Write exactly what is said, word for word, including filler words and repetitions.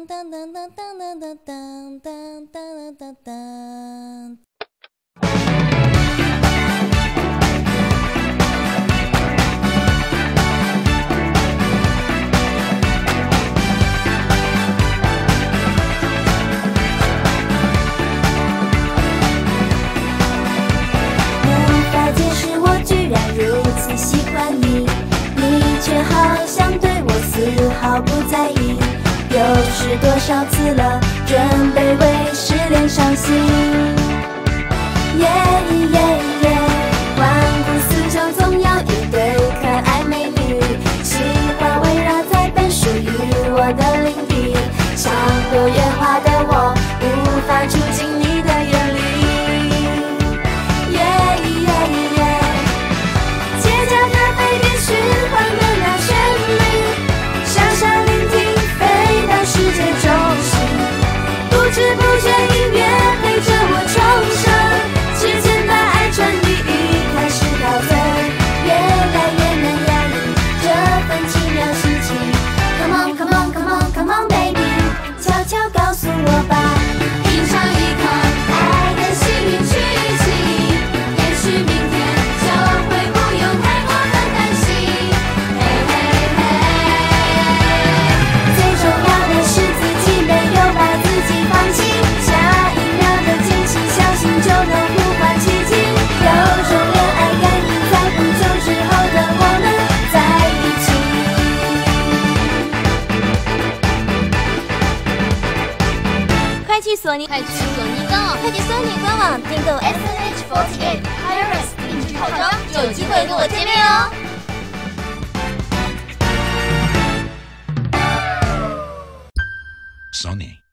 当当当当当当当当当当当。无法解释我居然如此喜欢你，你却好像对我丝毫不在意。又是多少次了，准备为失恋伤心。耶耶耶，环顾四周总有一对可爱美女，喜欢围绕在本属于我的领地。像六月花的我，无法住进你的眼里。耶耶耶，街角咖啡店循环的那旋律，傻傻聆听飞到世界中心，不知不觉音乐陪着我重生，之间的爱传递一开始到最，越来越难压抑这份奇妙心情。Come on come on come on come on baby， 悄悄告诉我吧，品尝一口爱的幸运曲奇，也许明天就会不用太过的担心。嘿嘿嘿，最重要的是自己没有把自己放弃，下一秒的惊喜，相信就能呼唤奇迹。有种恋爱感应，在不久之后的我们在一起。快去索尼， 快去索尼官网， 快去索尼官网订购 S N H 四十八 Iris 定制套装，就有机会跟我见面哦。 Sony.